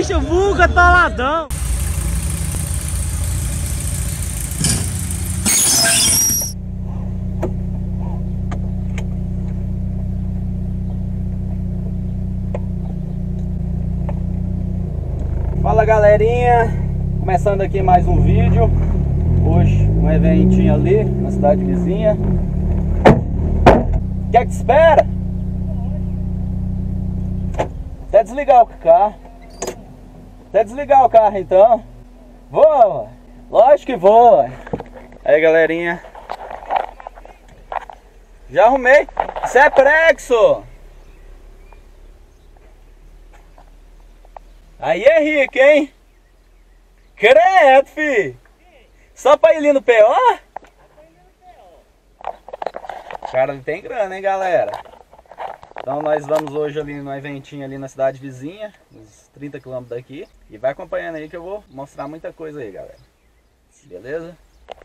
bicho vulga toladão. Fala galerinha, começando aqui mais um vídeo. Hoje um eventinho ali na cidade vizinha. O que é que espera? Até desligar o carro. Até desligar o carro então. Voa! Lógico que voa. Aí galerinha, já arrumei. Isso é prexo. Aí é rico, hein? Credo, fi! Só pra ir ali no PO? O cara não tem grana, hein, galera? Então nós vamos hoje ali no eventinho ali na cidade vizinha, uns 30 km daqui. E vai acompanhando aí que eu vou mostrar muita coisa aí, galera. Beleza?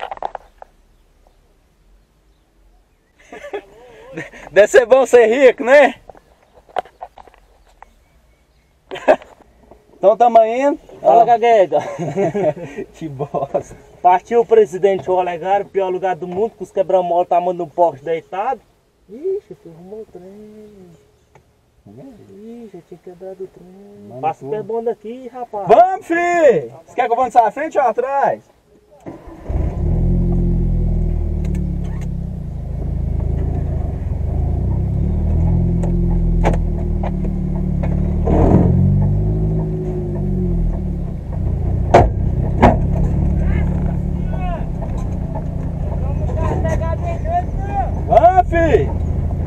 Deve ser bom ser rico, né? Então tamo indo. Fala, Gaguega. Que bosta. Partiu o presidente Olegário, pior lugar do mundo, com os quebra-mola tá mandando um poste deitado. Ixi, você arrumou o trem. Ixi, eu tinha quebrado o trem. Passa o pé bom daqui, rapaz. Vamos, filho! Você quer que eu vou à frente ou atrás? Vamos, filho!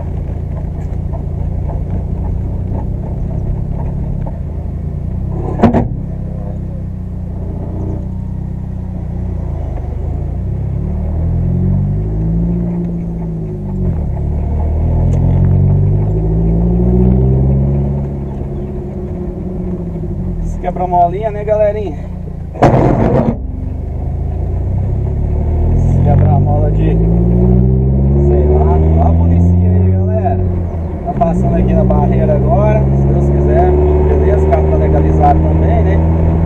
Quebra-molinha, né, galerinha? Quebra-mola de... sei lá. Olha a polícia aí, galera. Tá passando aqui na barreira agora. Se Deus quiser, beleza? O carro tá legalizado também, né?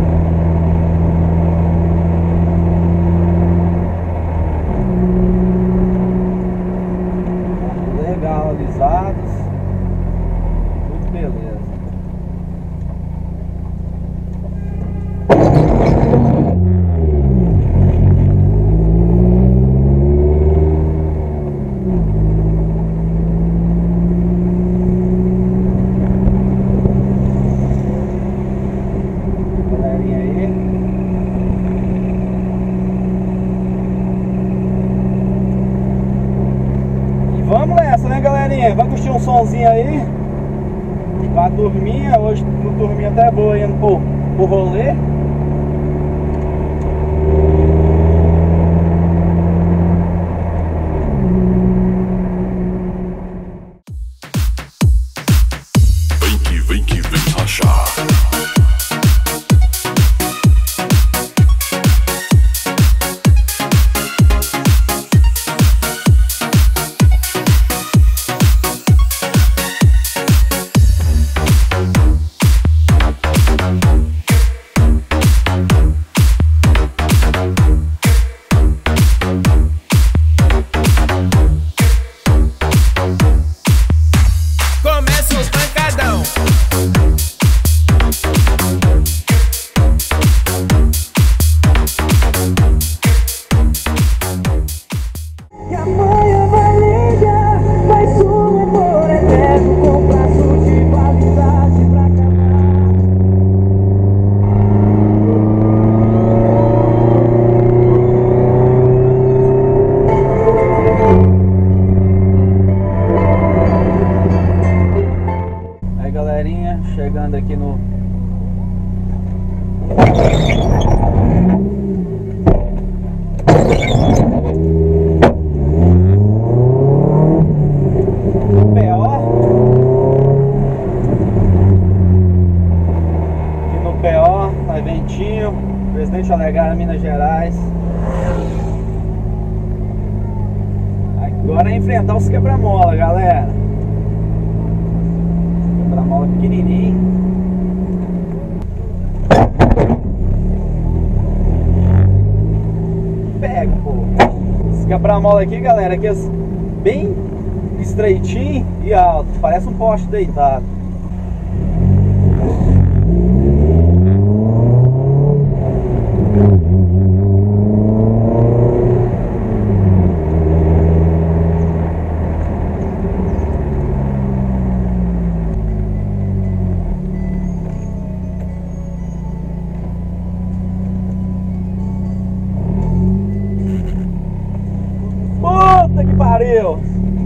Legalizados. Tudo beleza. Vamos nessa, né, galerinha? Vai curtir um sonzinho aí com a turminha. Hoje uma turminha até boa indo pro rolê. Vem que vem rachar. Começa os pancadão. E amanhã vai ligar, vai sumir por eterno, com prazo de validade pra acabar. Aí galerinha, chegando aqui no... Eventinho, Presidente Olegário, Minas Gerais. Agora é enfrentar os quebra-mola, galera. Quebra-mola pequenininho. Esse quebra-mola aqui, galera, aqui é bem estreitinho e alto, parece um poste deitado. Puta que pariu!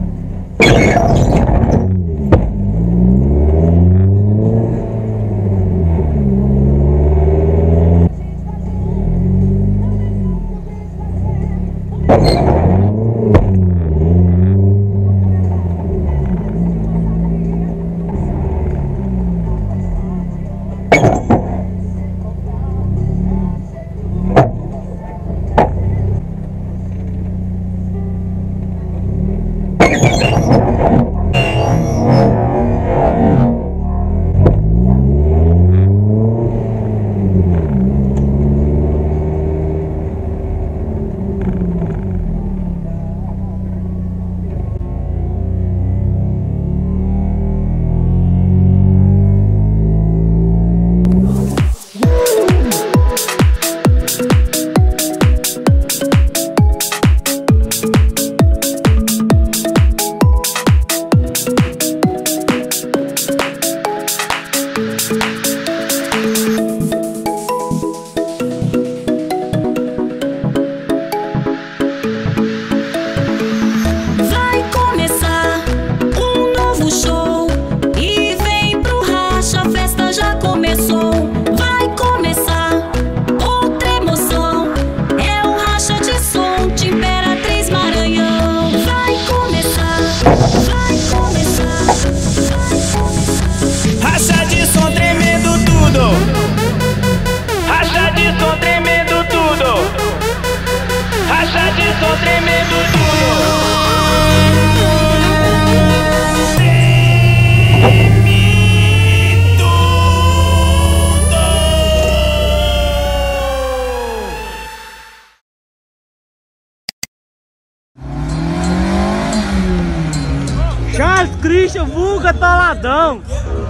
Charles Christian, vulga Toladão.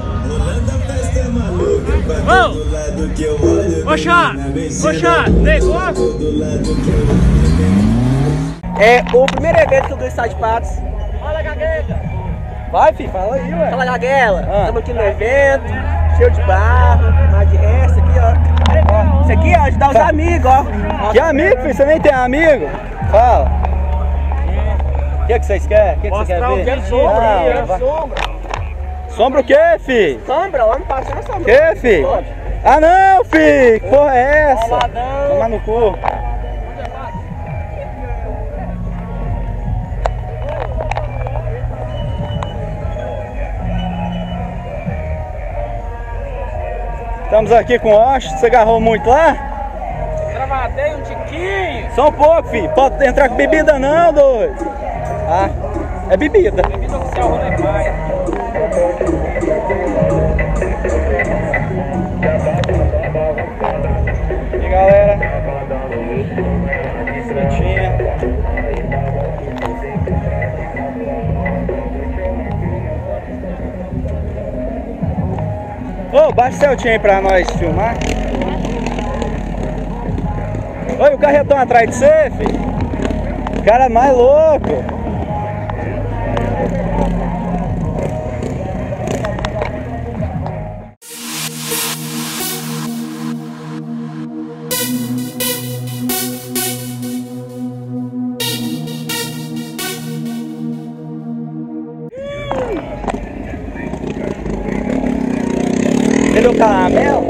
Ô Charles, negócio. É o primeiro evento que eu ganhei Estado de Patos. Fala, Gaguega. Vai, filho, fala aí, ué. Fala, Gaguela. Estamos aqui no evento, cheio de barro, mas de resto aqui, ó. Isso aqui, ó, ajudar os amigos, ó. Que amigo, filho? Você nem tem amigo? Fala. O que vocês querem? O que você quer ver? Quero sombra, quero sombra. Sombra o quê, filho? Sombra, homem passando sombra. O quê, filho? Ah não, filho! Que porra é essa? Toladão. Tomar no cu. Estamos aqui com o Osh. Você agarrou muito lá? Travadei um tiquinho. Só um pouco, filho. Pode entrar com bebida não, doido. Ah, é bebida. Bebida oficial Rolê Paia. E galera, estreitinha. Ô, baixa o Celtinha aí pra nós filmar. Oi, o carretão atrás de você, filho. O cara é mais louco. Entendeu o caramelo?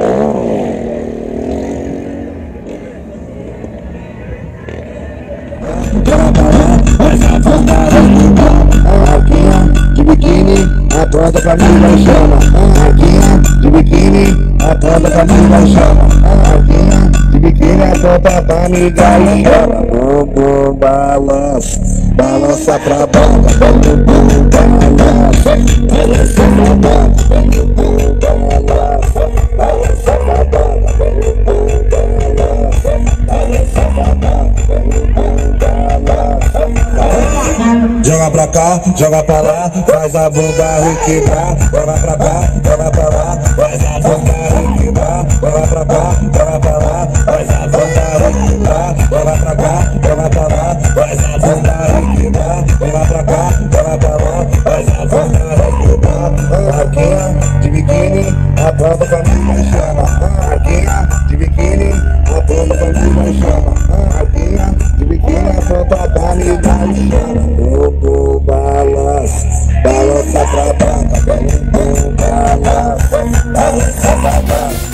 De biquíni, aponta pra mim, vai chama. Raquinha de biquíni, aponta pra mim, vai chama. Raquinha de biquíni, aponta pra mim, vai chama. Bumbum balança, balança pra banda. Bumbum balança, balança pra banda. Bumbum balança, balança pra banda. Bumbum balança, balança pra banda. Bumbum balança. joga pra cá, joga pra lá, faz a bunda requebrar. Joga pra cá, joga pra lá, faz a bunda requebrar. Joga pra cá, joga pra lá, faz a bunda requebrar. Joga pra cá, joga pra lá, faz a bunda requebrar. Joga pra cá, joga pra lá, faz a bunda requebrar. Marquinha de biquíni, a banda família chama. Marquinha de biquíni, a banda família chama. Marquinha de biquíni, a banda família chama. Bumbum balança, balança pra banca. Bumbum balança, balança pra banca.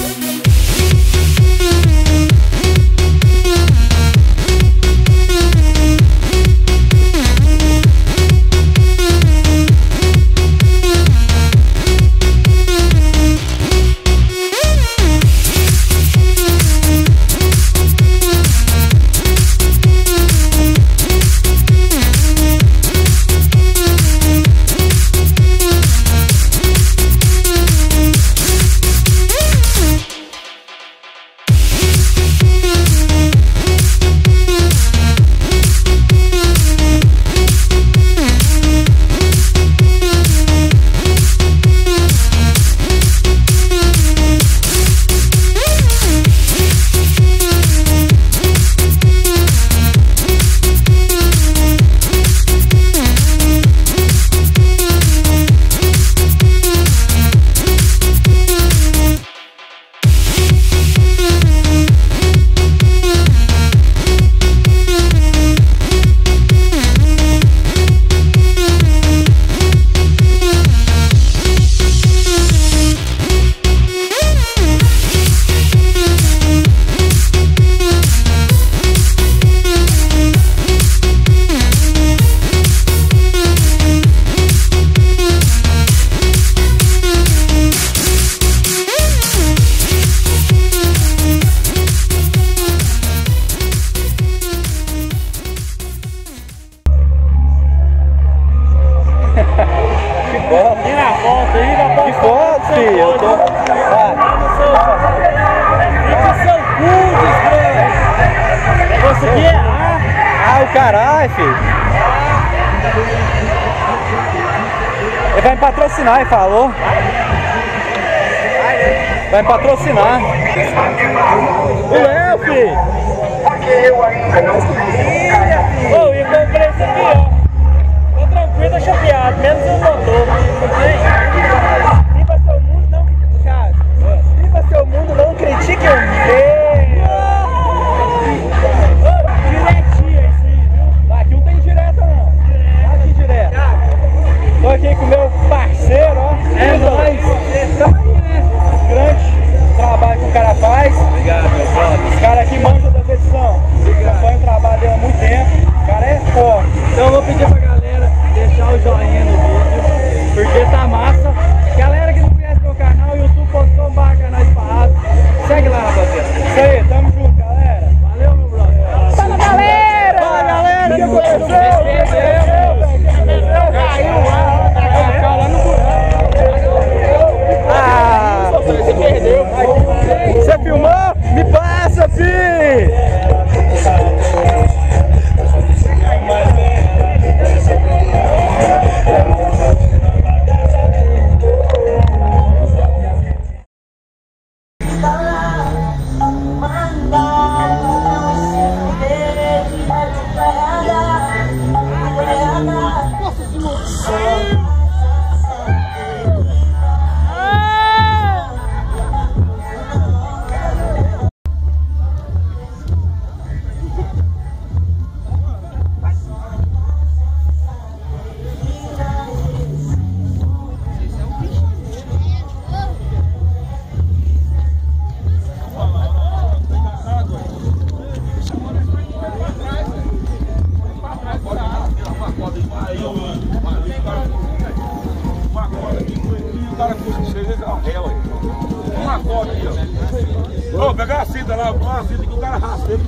Caralho, filho. Ele vai me patrocinar, ele falou. Vai me patrocinar. O Léo, filho. Ô, eu comprei isso aqui, ó. Tô tranquilo, tô chapeado, menos o motor. Viva seu mundo, não critique. Viva seu mundo, não critique o meu. Tô aqui com o meu parceiro, ó. É nóis. Grande trabalho que o cara faz. Obrigado, meu brother. Os caras aqui manjam das edições. Acompanha o trabalho dele há muito tempo. O cara é forte. Então eu vou pedir pra galera deixar o joinha no vídeo, porque tá massa. Galera que não conhece meu canal, youtube.com/canalesparrado. Segue lá, rapaziada. Isso aí, tamo junto, galera. Valeu, meu brother. Fala, galera! Fala, galera! O que aconteceu? Caiu lá. Você perdeu. Você filmou? Me passa, fi! Ô, pegar a cinta lá, a cinta que o cara rasteiro.